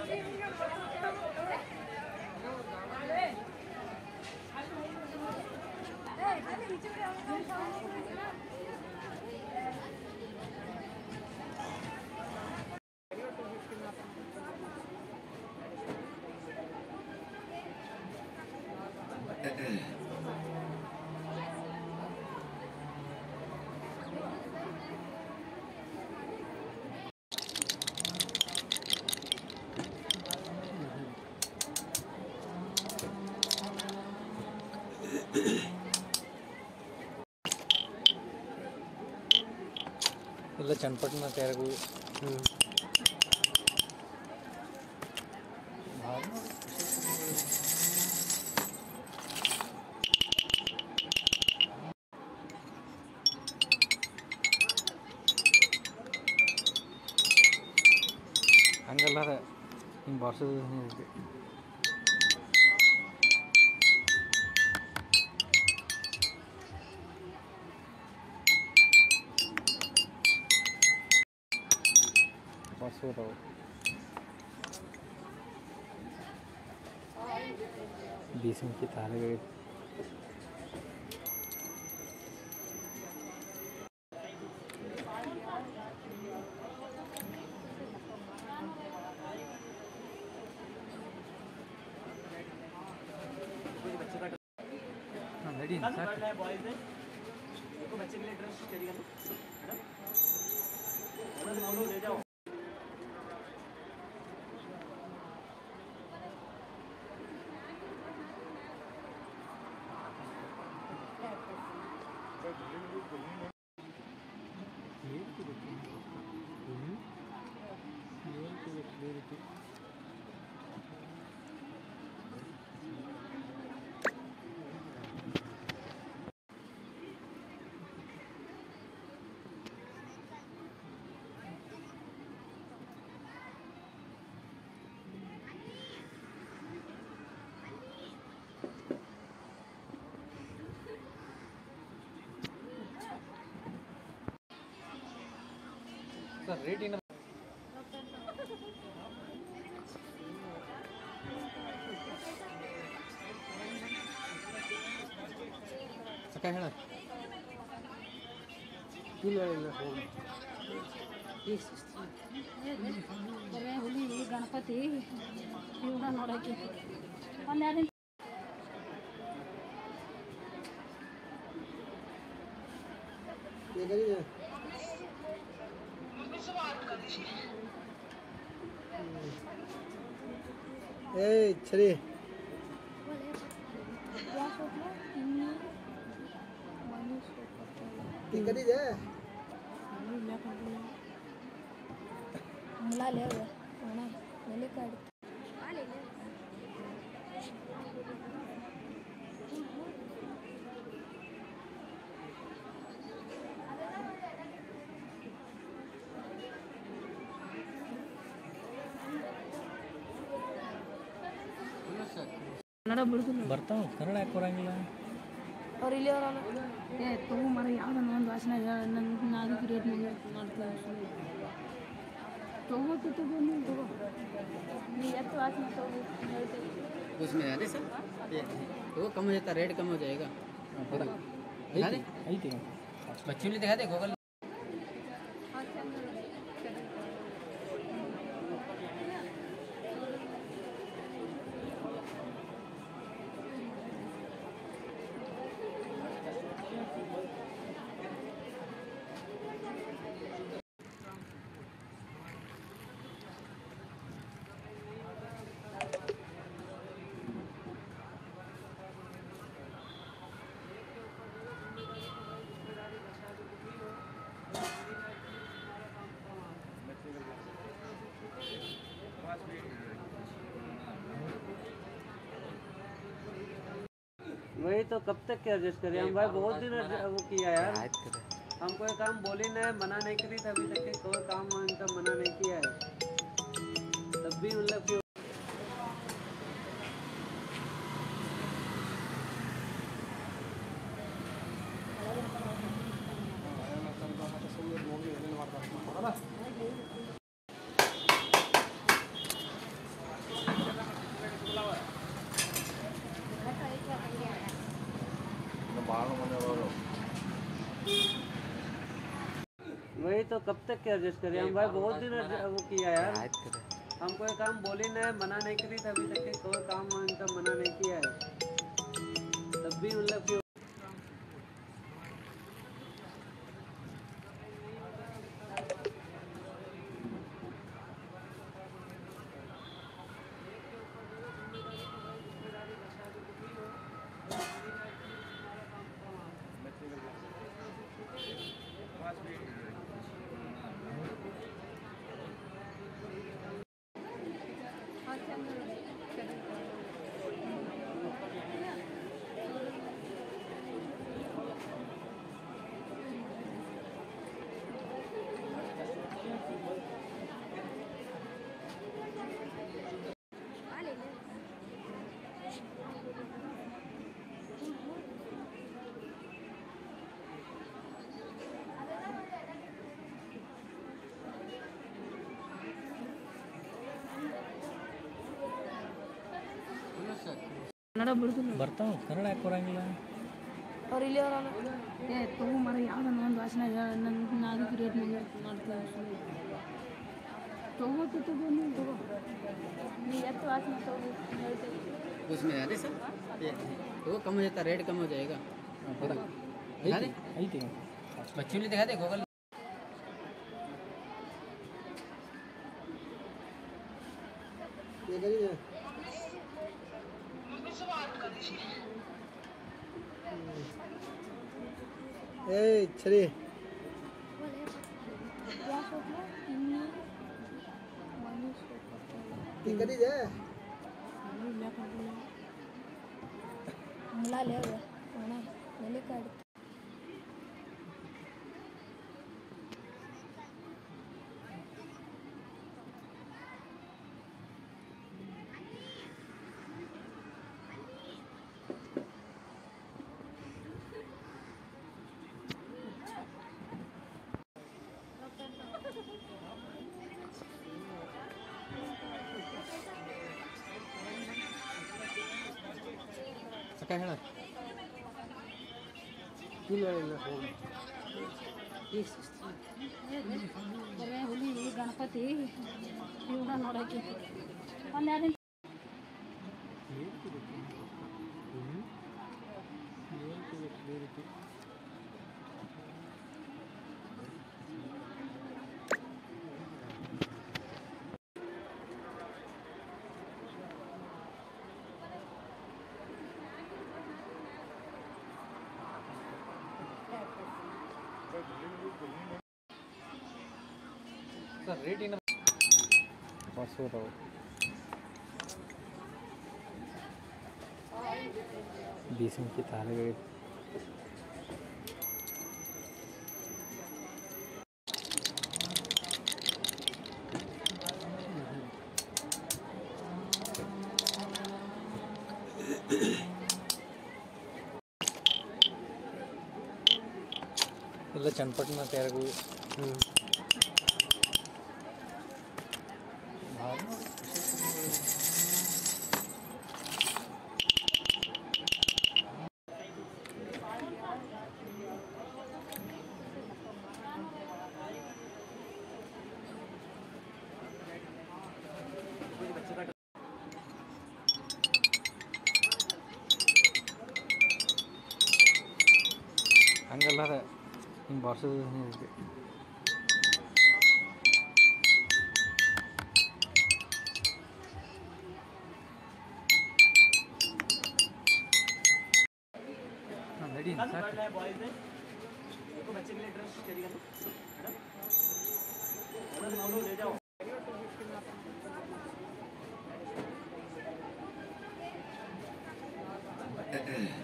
ಇಲ್ಲ ಚನ್ನಪಟ್ಟಣ ತಯಾರಾಗು ಹಂಗಲ್ಲ ಹಿಂಗೆ ಬಾರ್ಸೋದು बारसोदाव बीसम की तारे गए बच्चे के लिए ड्रेस करिएगा ना ले जाओ सर रेट इन काय ಹೇಳ ಇಲ್ಲ ಇಲ್ಲ ಬರೇ ಹುಲಿ ಗಣಪತಿ ಇವನ್ನ ನೋಡಕ್ಕೆ ಒಂದು ಎರಡು छरी कधी जा मला लेव कोणा नेले काढ ಕನ್ನಡ ಬಿಡುದಿಲ್ಲ ಬರ್ತಾವ ಕನ್ನಡ ಯಾಕೆ ಬರಂಗಿಲ್ಲ ಅವ್ರು ಇಲ್ಲಿ ಅವರಲ್ಲ ಏ ತಗೋ ಮರ ಯಾವ್ದನ್ನ ಒಂದು ವಾಸನೆ ನನ್ನ ಅದಕ್ಕೆ ರೇಟ್ ಮಾಡ್ತೀನಿ तगो तगो ನೀ ಎಷ್ಟು ವಾಸನೆ ತಗೋ ಹೇಳ್ತೀವಿ उसमें है सर वो कम हो जाता रेट कम हो जाएगा ಐತಿ बच्चों ने दिखा दे गूगल वही तो कब तक क्या एडजस्ट करें हम भाई बहुत दिन वो किया यार हम कोई काम बोली नहीं मना नहीं करी था अभी तक कोई काम इनका मना नहीं किया है तब भी मतलब कि कब तक के एडजस्ट करें हम भाई, बहुत दिन वो किया यार, हम कोई काम बोली नहीं, मना नहीं करी था अभी तक के कोई काम इनका मना नहीं किया है, तब भी मतलब कि ಕನ್ನಡ ಬಿಡ್ತಿಲ್ಲ ಬರ್ತಾವ ಕನ್ನಡ ಯಾಕೆ ಬರಂಗಿಲ್ಲ ಅವ್ರು ಇಲ್ಲಿ ಅವರಲ್ಲ ತಗೋ ಮರ ಯಾವ್ದನ್ನ ಒಂದು ವಾಸನೆ ನನ್ನ ಅದಕ್ಕೆ ರೇಟ್ ಮಾಡ್ತೀನಿ ತಗೋತು ತಗೋ ನೀವು ತಗೋ ನೀವು ಎಷ್ಟು ವಾಸನೆ ತಗೋ ಹೇಳ್ತೇವೆ उसमें अरे सर ये वो कम हो जाता, रेट कम हो जाएगा। दिखा दे, ಐತಿ बच्चों ने दिखा दे गूगल। ಸರಿ मला लिहावं म्हणा मला काढ ಅಕ್ಕ ಹೇಳ ಇಲ್ಲ ಇಲ್ಲ ಬರೇ ಹುಲಿ ಗಣಪತಿ ಇವನ್ನ ನೋಡಕ್ಕೆ ಒಂದು ಎರಡು ಸರ್ ರೇಟ್ ಏನು ಬಸ್ ಅದಾವೆ बीस की तारे गए ಇಲ್ಲ ಚನ್ನಪಟ್ಟಣ ತಯಾರಾಗು ಹಂಗಲ್ಲ ಹಿಂಗೆ ಬಾರ್ಸೋದು ನಡಿ ಸಾಕು